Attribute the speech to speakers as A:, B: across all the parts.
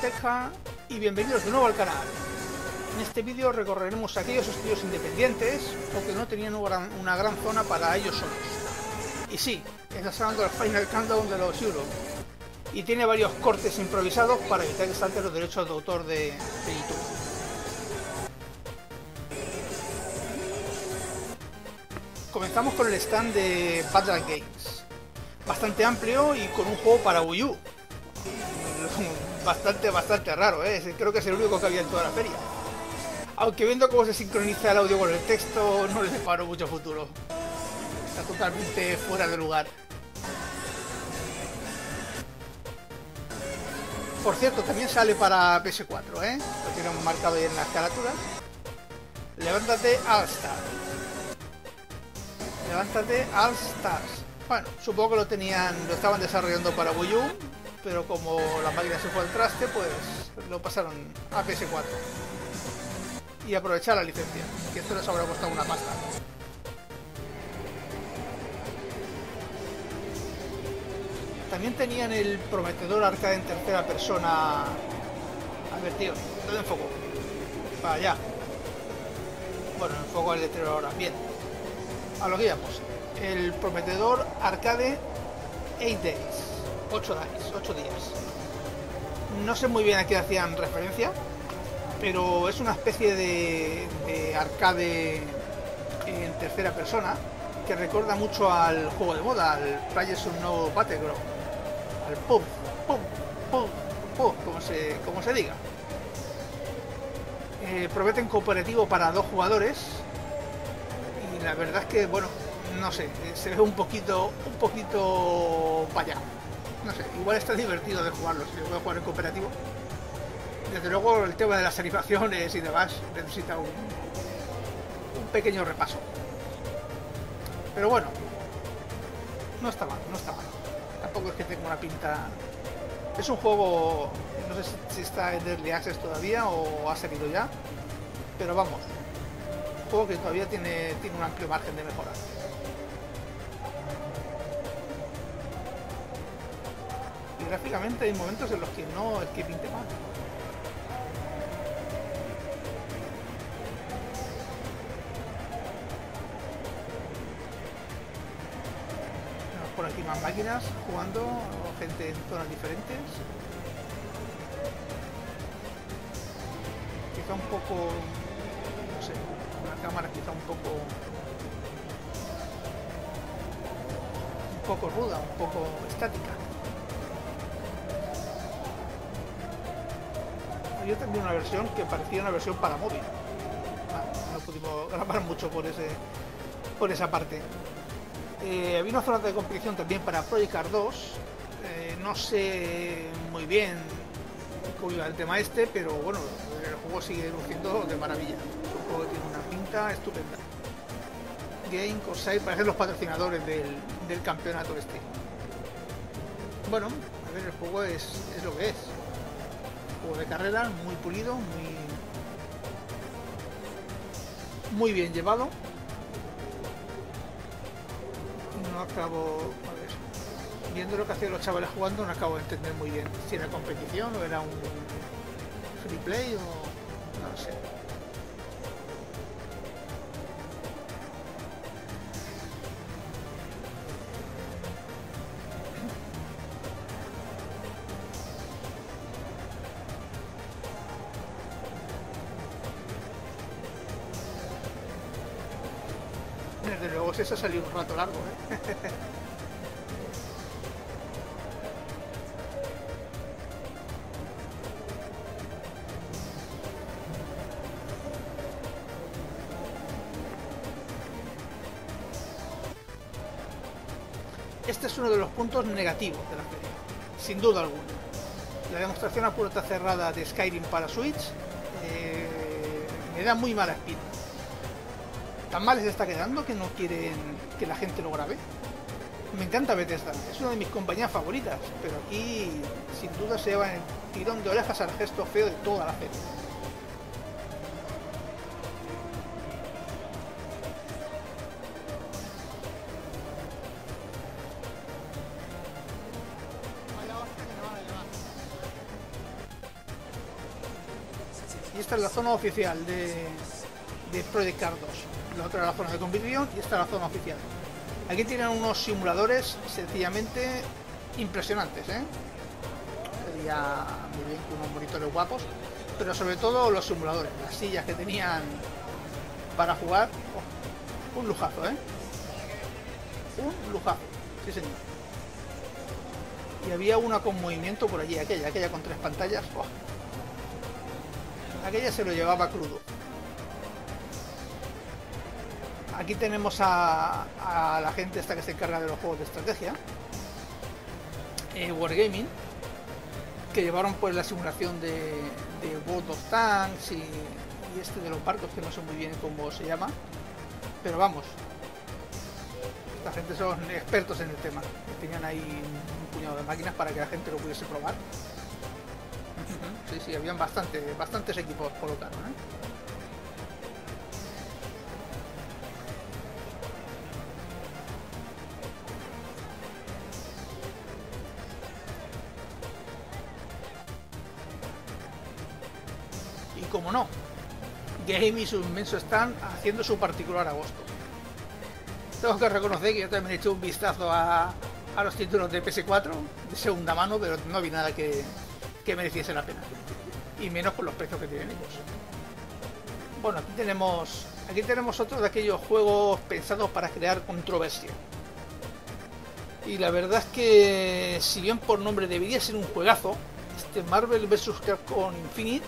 A: Teja y bienvenidos de nuevo al canal. En este vídeo recorreremos aquellos estudios independientes o que no tenían una gran zona para ellos solos. Y sí, estás hablando del Final Countdown de los Euro y tiene varios cortes improvisados para evitar que salten los derechos de autor de YouTube. Comenzamos con el stand de Battle Games, bastante amplio y con un juego para Wii U. Bastante raro, creo que es el único que había en toda la feria. Aunque viendo cómo se sincroniza el audio con el texto, no le separo mucho futuro. Está totalmente fuera de lugar. Por cierto, también sale para PS4, Lo tienen marcado ahí en las carátulas. Levántate All Stars. Levántate All Stars. Bueno, supongo que lo estaban desarrollando para Wii U, pero como la máquina se fue al traste, pues lo pasaron a PS4 y aprovechar la licencia, que esto les habrá costado una pasta. También tenían el prometedor arcade en tercera persona. A ver, tío, ¿dónde enfoco? Para allá. Bueno, enfoco el letrero ahora. Bien, a lo que íbamos. El prometedor arcade 8 days. 8 días. No sé muy bien a qué hacían referencia, pero es una especie de arcade en tercera persona que recuerda mucho al juego de moda, al PlayerUnknown's Battleground, al PUBG, como se diga. Prometen cooperativo para 2 jugadores y la verdad es que, bueno, no sé, se ve un poquito para allá. No sé, igual está divertido de jugarlo si lo voy a jugar en cooperativo. Desde luego el tema de las animaciones y demás necesita un pequeño repaso. Pero bueno, no está mal. Tampoco es que tenga una pinta. Es un juego, no sé si está en Early Access todavía o ha salido ya, pero vamos, un juego que todavía tiene un amplio margen de mejora. Y gráficamente hay momentos en los que no es que pinte mal. Tenemos por aquí más máquinas jugando, gente en zonas diferentes. Quizá un poco, no sé, una cámara quizá un poco ruda, un poco estática. Yo también una versión que parecía una versión para móvil. No pudimos grabar mucho por esa parte. Había una zona de competición también para Project Cars 2. No sé muy bien cómo iba el tema pero bueno, el juego sigue luciendo de maravilla. Es un juego que tiene una pinta estupenda. Game, Corsair, parecen los patrocinadores del campeonato este. Bueno, a ver, el juego es lo que es. Juego de carrera, muy pulido, muy bien llevado. No acabo, a ver, viendo lo que hacían los chavales jugando, no acabo de entender muy bien si era competición o era un free play o no lo sé. Desde luego se ha salido un rato largo, Este es uno de los puntos negativos de la feria, sin duda alguna. La demostración a puerta cerrada de Skyrim para Switch me da muy mala espina. Tan mal les está quedando que no quieren que la gente lo grabe. Me encanta Bethesda, es una de mis compañías favoritas, pero aquí sin duda se lleva el tirón de orejas al gesto feo de toda la feria. Y esta es la zona oficial de Project Cars 2. La otra es la zona de competición y esta es la zona oficial. Aquí tienen unos simuladores sencillamente impresionantes, ¿eh? Sería muy bien con unos monitores guapos, pero sobre todo los simuladores, las sillas que tenían para jugar, oh, un lujazo, ¿eh? Un lujazo, sí señor. Y había una con movimiento por allí, aquella con 3 pantallas, oh. Aquella se lo llevaba crudo. Aquí tenemos a la gente esta que se encarga de los juegos de estrategia, Wargaming, que llevaron pues la simulación de World of Tanks y este de los barcos, que no sé muy bien cómo se llama, pero vamos, esta gente son expertos en el tema. Tenían ahí un puñado de máquinas para que la gente lo pudiese probar. Sí, habían bastantes equipos colocados, ¿eh? Y como no, Game y su inmenso stand haciendo su particular agosto. Tengo que reconocer que yo también he hecho un vistazo a los títulos de PS4 de segunda mano, pero no vi nada que mereciese la pena. Y menos por los precios que tienen ellos. Bueno, aquí tenemos otro de aquellos juegos pensados para crear controversia. Y la verdad es que, si bien por nombre debería ser un juegazo, este Marvel vs. Capcom Infinite,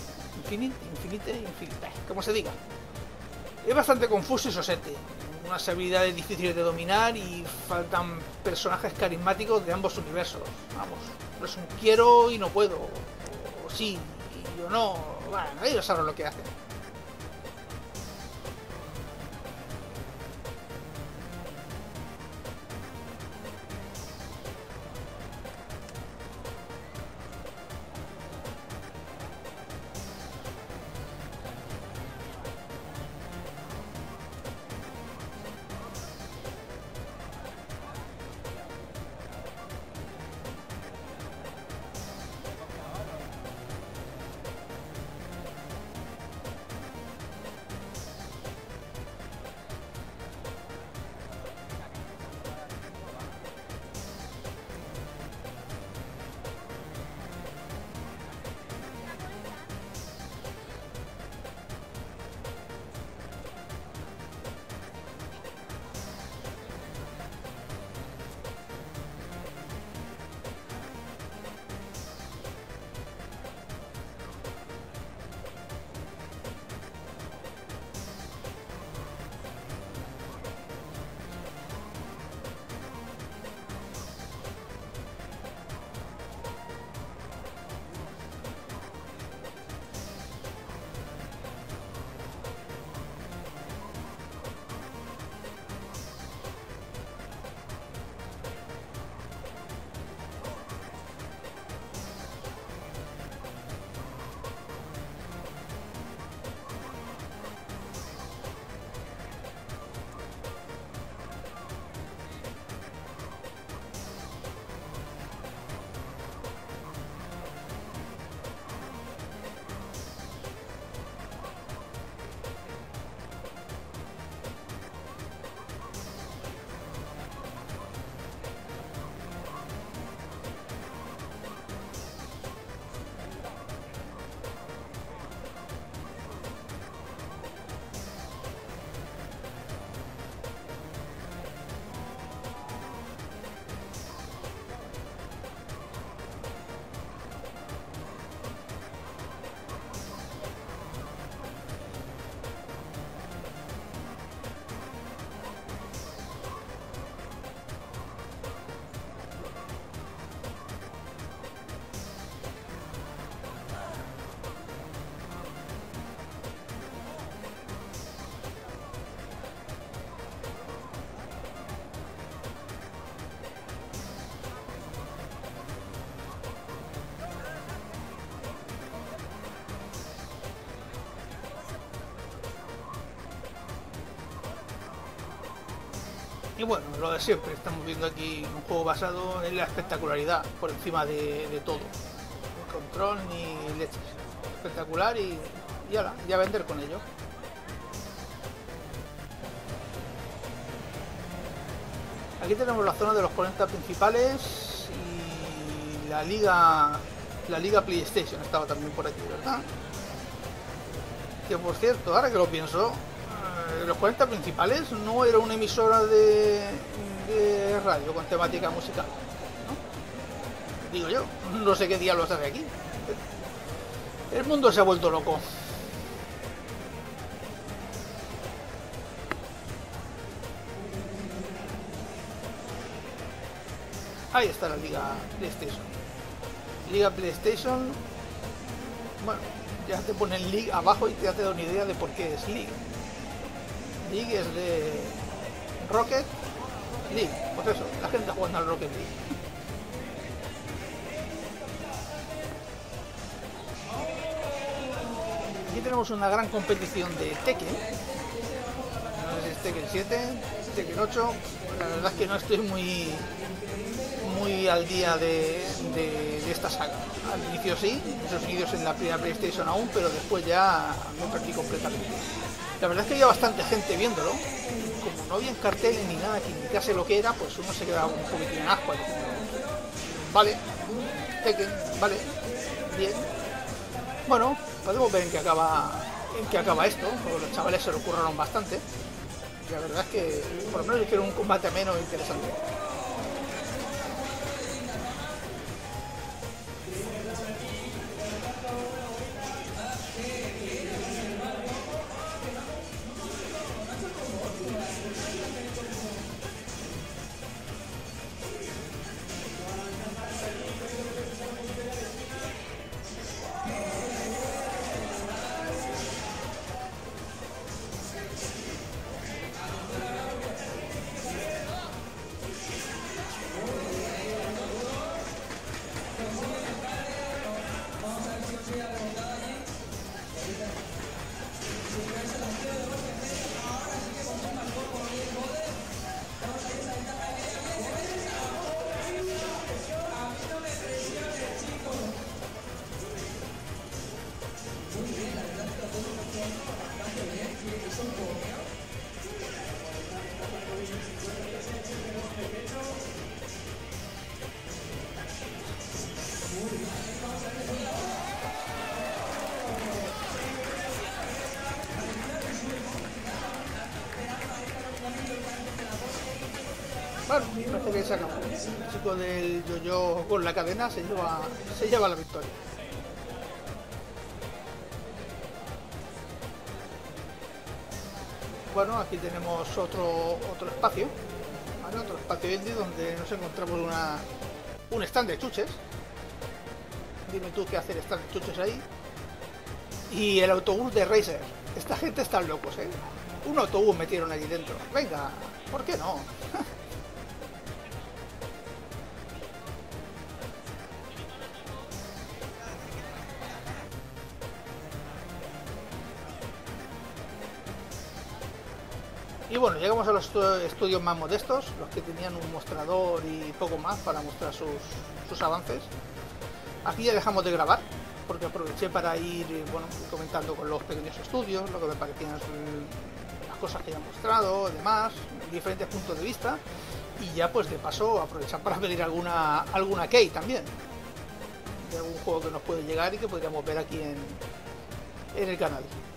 A: como se diga, es bastante confuso y sosete. Unas habilidades difíciles de dominar y faltan personajes carismáticos de ambos universos. Vamos, pues un quiero y no puedo, o sí y yo no. Bueno, ellos saben lo que hacen. Y bueno, lo de siempre, estamos viendo aquí un juego basado en la espectacularidad por encima de todo. El control ni leches. Espectacular y y ahora, ya vender con ello. Aquí tenemos la zona de los 40 principales y la liga PlayStation estaba también por aquí, ¿verdad? Que por cierto, ahora que lo pienso, los 40 principales no era una emisora de radio con temática musical, ¿no? Digo yo, no sé qué diablos hace aquí. El mundo se ha vuelto loco. Ahí está la Liga PlayStation. Liga PlayStation. Bueno, ya te ponen League abajo y ya te da una idea de por qué es League. League es de Rocket League. Pues eso, la gente jugando al Rocket League. Aquí tenemos una gran competición de Tekken. No sé si es Tekken 7, Tekken 8. La verdad es que no estoy muy al día de esta saga. Al inicio sí, esos inicios en la primera PlayStation aún, pero después ya me perdí completamente. La verdad es que había bastante gente viéndolo. Como no había carteles ni nada que indicase lo que era, pues uno se quedaba un poquitín en ascuas. Vale, Tekken, vale, bien. Bueno, podemos ver en qué acaba esto, porque los chavales se lo curraron bastante. Y la verdad es que por lo menos hicieron un combate menos interesante. Bueno, parece que se acabó. El chico del yo-yo con la cadena se lleva la victoria. Bueno, aquí tenemos otro espacio, ¿vale? Otro espacio indie donde nos encontramos un stand de chuches. Dime tú qué hacer stand de chuches ahí. Y el autobús de Razer. Esta gente está locos, ¿eh? Un autobús metieron allí dentro. Venga, ¿por qué no? Y bueno, llegamos a los estudios más modestos, los que tenían un mostrador y poco más para mostrar sus avances. Aquí ya dejamos de grabar, porque aproveché para ir comentando con los pequeños estudios, lo que me parecían las cosas que ya han mostrado, demás, diferentes puntos de vista. Y ya pues de paso aprovechar para pedir alguna key también, de algún juego que nos puede llegar y que podríamos ver aquí en el canal.